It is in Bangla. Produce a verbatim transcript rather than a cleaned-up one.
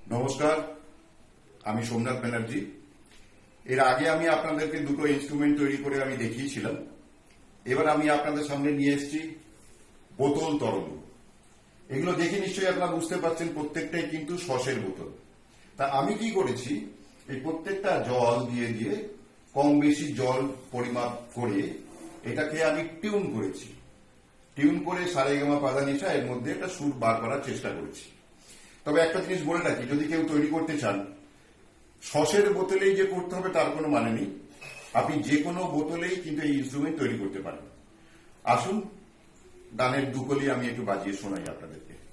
নমস্কার, আমি সোমনাথ ব্যানার্জি। এর আগে আমি আপনাদেরকে দুটো ইনস্ট্রুমেন্ট তৈরি করে আমি দেখিয়েছিলাম। এবার আমি আপনাদের সামনে নিয়ে এসেছি বোতল তরল। এগুলো দেখে নিশ্চয়ই আপনারা বুঝতে পারছেন প্রত্যেকটাই কিন্তু সসের বোতল। তা আমি কি করেছি, এই প্রত্যেকটা জল দিয়ে দিয়ে কম বেশি জল পরিমাপ করে এটাকে আমি টিউন করেছি। টিউন করে সারেগামা পাদানিসা এর মধ্যে একটা সুর বার করার চেষ্টা করেছি। তবে একটা জিনিস বলে রাখি, যদি কেউ তৈরি করতে চান, সসের বোতলেই যে করতে হবে তার কোনো মানে নেই। আপনি যে কোনো বোতলেই কিন্তু এই ইনস্ট্রুমেন্ট তৈরি করতে পারেন। আসুন গানের দুকলি আমি একটু বাজিয়ে শোনাই আপনাদেরকে।